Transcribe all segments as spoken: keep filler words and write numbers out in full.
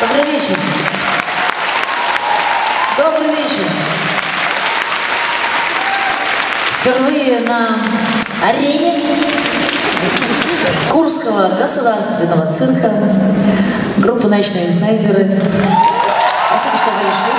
Добрый вечер. Добрый вечер. Впервые на арене Курского государственного цирка группа «Ночные снайперы». Спасибо, что пришли.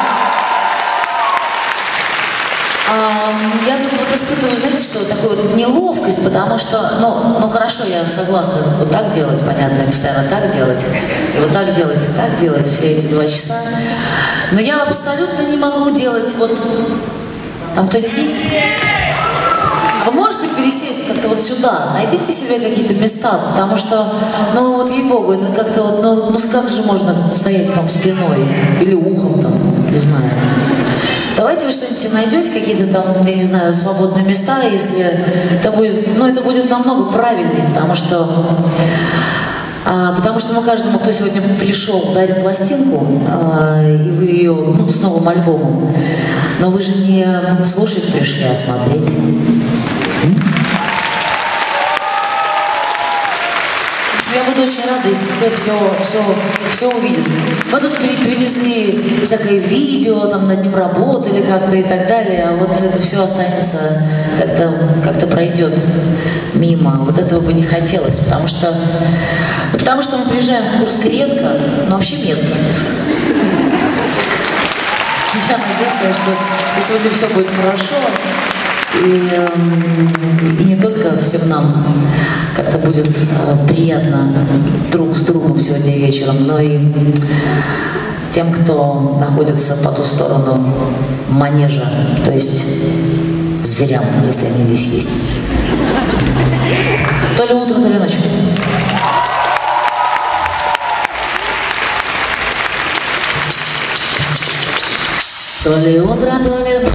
Я тут вот испытываю, знаете, что такую вот неловкость, потому что, ну, ну хорошо, я согласна, вот так делать, понятно, постоянно так делать, и вот так делать, и так делать все эти два часа. Но я абсолютно не могу делать вот... Там кто-нибудь есть? Вы можете пересесть как-то вот сюда, найдите себе какие-то места, потому что, ну вот ей-богу, это как-то вот, ну, ну как же можно стоять там спиной или ухом там, не знаю. Давайте вы что-нибудь найдете, какие-то там, я не знаю, свободные места, если это будет, ну это будет намного правильнее, потому что, а, потому что мы каждому, кто сегодня пришел, дарим пластинку, а, и вы ее, ну, с новым альбомом, но вы же не слушать пришли, а смотреть. Я буду очень рада, если все, все, все, все увидят. Мы тут при, привезли всякое видео, там над ним работали как-то и так далее, а вот это все останется, как-то как-то пройдет мимо. Вот этого бы не хотелось, потому что, потому что мы приезжаем в Курск редко, но вообще метко. Я надеюсь, что сегодня все будет хорошо. И, и не только всем нам как-то будет э, приятно друг с другом сегодня вечером, но и тем, кто находится по ту сторону манежа, то есть зверям, если они здесь есть. То ли утро, то ли ночь. То ли утро, то ли ночь.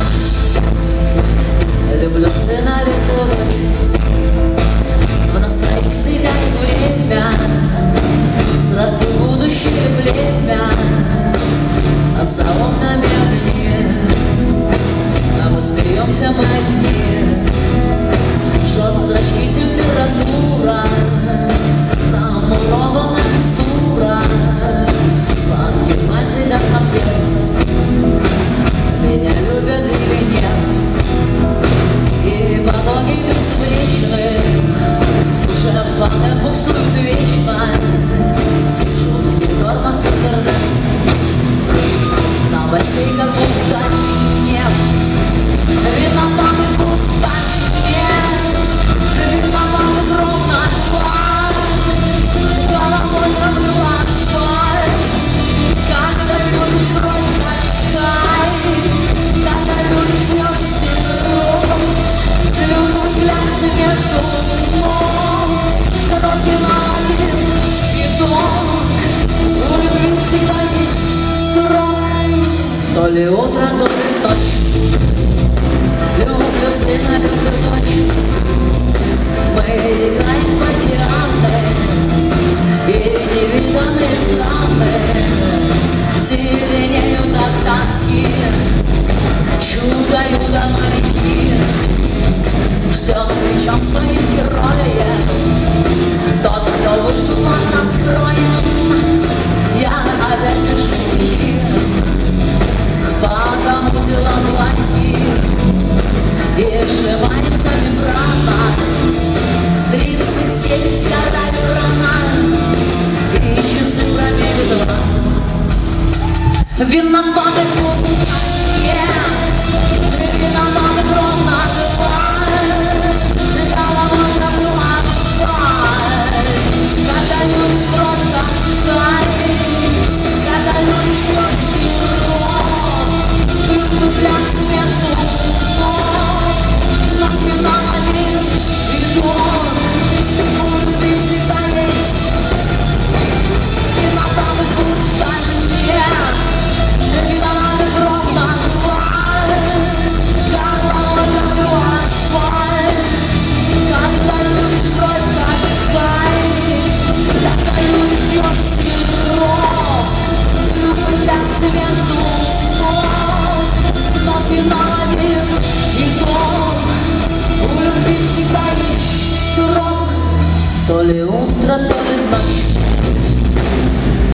Люблю сына, люблю дочь. В нас троих стекает время. Здравствуй, будущее племя. А за окнами огни. А мы смеемся, мы одни. Жжет зрачки температура. Замурована текстура. Сладкий мать, как конфет. Меня любят или нет? И потоки безупречны уже в ванной буксуют вечность. Жуткий тормоз интернет. Новостей как будто нет. Виноваты будто нет. Виноваты ровно асфальт. Головой травлю асфальт. Когда любишь, кровь таскай. Когда любишь, пьешь сироп. Глясы между ног, разгинал один видок. У любви всегда есть срок. То ли утро, то ли ночь. Люблю сына, люблю дочь. Мы играем в океаны и невиданные страны. Зеленеют от тоски чудо-юдо моряки. Ждет причем своих героев тот, кто вышел под настроем. Я опять пишу стихи, потому дела плохие. И сжимается мембрана, тридцать семь сгорает рана, и часы пробили два. Виноваты будут.